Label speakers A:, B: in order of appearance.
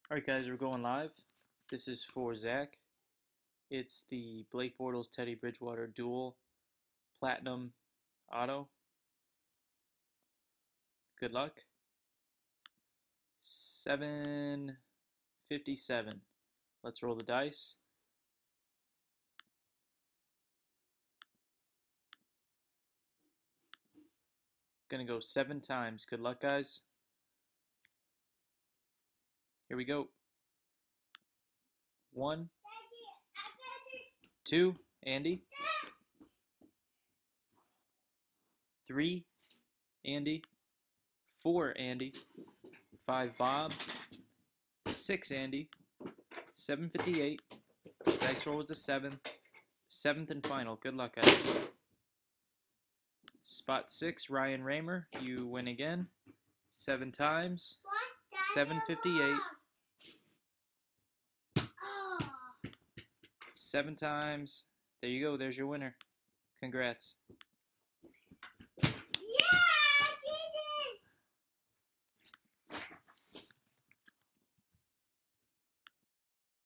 A: Alright guys, we're going live. This is for Zach. It's the Blake Bortles Teddy Bridgewater Dual Platinum Auto. Good luck. 757. Let's roll the dice. Gonna go 7 times. Good luck, guys. Here we go. 1, 2, Andy. 3, Andy. 4, Andy. 5, Bob. 6, Andy. 758. Dice roll was a 7. 7th and final. Good luck, guys. Spot 6, Ryan Raymer. You win again. 7 times. 758. 7 times. There you go. There's your winner. Congrats.